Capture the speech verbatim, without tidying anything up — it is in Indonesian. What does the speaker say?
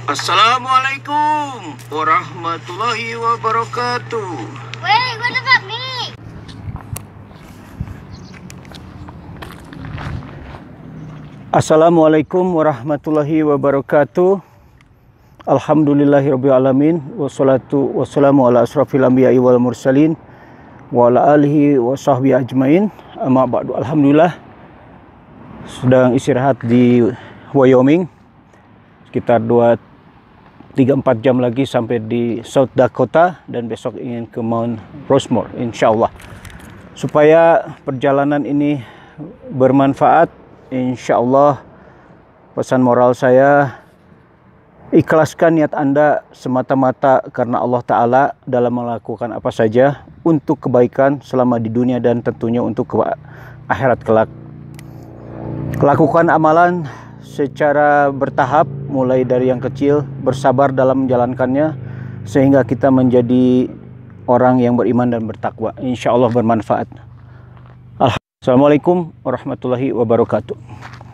Assalamualaikum warahmatullahi wabarakatuh. Wait, what about me? Assalamualaikum warahmatullahi wabarakatuh. Alhamdulillahirabbil alamin wassalatu wassalamu ala asrofil anbiya'i wal mursalin wa ala alihi wa sahbihi ajmain. Amma ba'du. Alhamdulillah sedang istirahat di Wyoming sekitar dua tiga empat jam lagi sampai di South Dakota, dan besok ingin ke Mount Rushmore insyaallah. Supaya perjalanan ini bermanfaat, insyaallah pesan moral saya, ikhlaskan niat Anda semata-mata karena Allah Ta'ala dalam melakukan apa saja untuk kebaikan selama di dunia dan tentunya untuk ke akhirat kelak. Lakukan amalan secara bertahap, mulai dari yang kecil, bersabar dalam menjalankannya sehingga kita menjadi orang yang beriman dan bertakwa. Insya Allah bermanfaat. Assalamualaikum warahmatullahi wabarakatuh.